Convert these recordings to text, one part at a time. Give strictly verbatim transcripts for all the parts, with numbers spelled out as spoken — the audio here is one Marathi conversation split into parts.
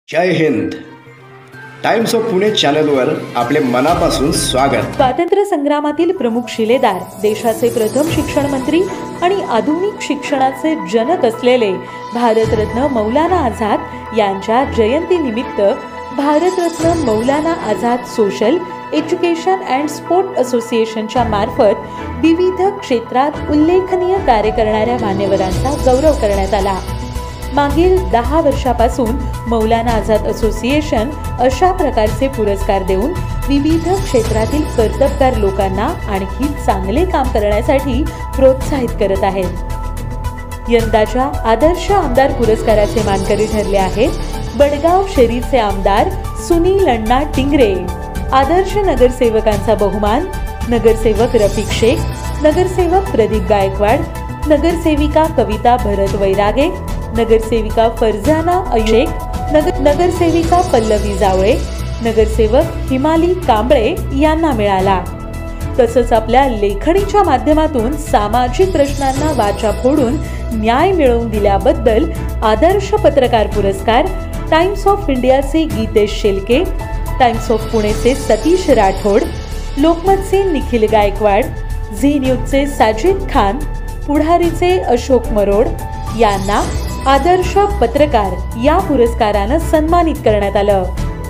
Jai Hind. Times of Pune चॅनलवर आपले मनापासून स्वागत. स्वातंत्र्य संग्रामातील प्रमुख शिलेदार, देशाचे प्रथम शिक्षण मंत्री आणि आधुनिक शिक्षणाचे जनक असलेले भारतरत्न मौलाना आझाद यांच्या जयंतीनिमित्त Bharat Ratna Maulana Azad social education and sport असोसिएशनच्या मार्फत विविध क्षेत्रात उल्लेखनीय कार्य करणाऱ्या मान्यवरांचा गौरव करण्यात आला. मागील दहा वर्षापासून मौलाना आझाद असोसिएशन अशा प्रकारचे पुरस्कार देऊन विविध क्षेत्रातील कर्तबगार लोकांना आणखी चांगले काम करण्यासाठी प्रोत्साहित करत आहेत. यंदाच्या आदर्श आमदार पुरस्काराचे मानकरी ठरले आहेत बडगाव शहरीचे आमदार सुनील अण्णा टिंगरे. आदर्श नगरसेवकांचा बहुमान नगरसेवक रफिक शेख, नगरसेवक प्रदीप गायकवाड, नगरसेविका कविता भरत वैरागे, नगरसेविका फरजाना अयेक, नगर नगरसेविका पल्लवी जावळे, नगरसेवक हिमाली कांबळे यांना मिळाला. तसंच आपल्या लेखणीच्या माध्यमातून सामाजिक प्रश्नांना वाचा फोडून न्याय मिळवून दिल्याबद्दल आदर्श पत्रकार पुरस्कार टाइम्स ऑफ इंडियाचे गीतेश शेलके, टाइम्स ऑफ पुणेचे सतीश राठोड, लोकमतचे निखिल गायकवाड, झी न्यूजचे साजिद खान, पुढारीचे अशोक मरोड यांना आदर्श पत्रकार या पुरस्कारानं सन्मानित करण्यात आलं.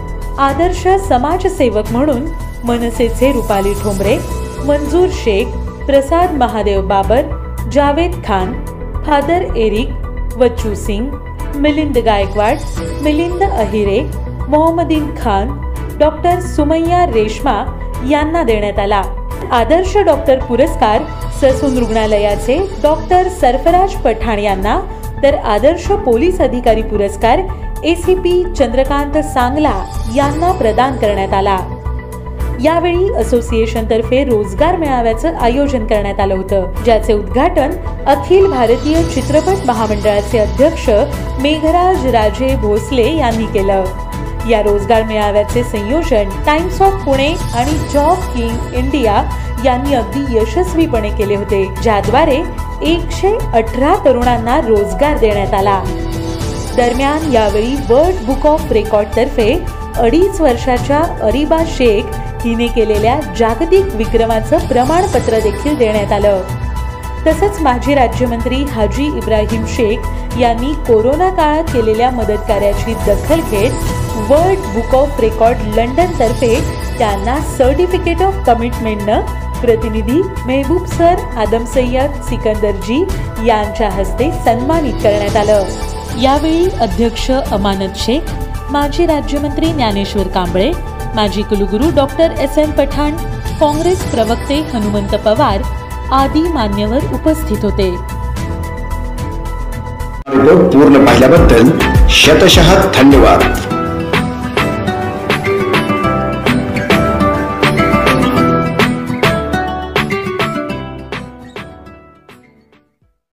आदर्श समाजसेवक म्हणून मनसेचे Rupali Thombre, Manjur Shaikh, Prasad Mahadev Babar, Javed Khan, father Eric, Vachchu Singh, Milind Gaikwad, Milind Ahire, Mohammadin Khan, doctor Sumaiya Reshma यांना देण्यात आला. आदर्श डॉक्टर पुरस्कार ससून रुग्णालयाचे डॉक्टर सरफराज पठाण यांना, तर आदर्श पोलीस अधिकारी पुरस्कार एसीपी चंद्रकांत सांगला यांना प्रदान करण्यात आला. यावेळी असोसिएशन तर्फे रोजगार मेळाव्याचं आयोजन करण्यात आलं होतं, ज्याचे उद्घाटन अखिल भारतीय चित्रपट महामंडळाचे अध्यक्ष मेघराज राजे भोसले यांनी केलं. या रोजगार मेळाव्याचे संयोजन टाइम्स ऑफ पुणे आणि जॉब किंग इंडिया यांनी अगदी यशस्वीपणे केले होते, ज्याद्वारे एकशे अठरा तरुणांना रोजगार देण्यात आला. दरम्यान यावेळी वर्ल्ड बुक ऑफ रेकॉर्ड तर्फे अडीच वर्षाच्या अरिबा शेख हिने केलेल्या जागतिक विक्रमाचं प्रमाणपत्र देखील देण्यात आलं. तसंच माजी राज्यमंत्री हाजी इब्राहिम शेख यांनी कोरोना काळात केलेल्या मदत कार्याची दखल घेत world book of record London तर्फे त्यांना सर्टिफिकेट ऑफ कमिटमेंटनं प्रतिनिधी मेहबूब सर आदम सय्यद सिकंदरजी यांच्या हस्ते सन्मानित करण्यात आलं. यावेळी अध्यक्ष अमानत शेख, माजी राज्यमंत्री ज्ञानेश्वर कांबळे, माजी कुलगुरू doctor S N Pathan, Congress प्रवक्ते हनुमंत पवार आदी मान्यवर उपस्थित होते. पूर्ण पाहिल्याबद्दल शतशः धन्यवाद.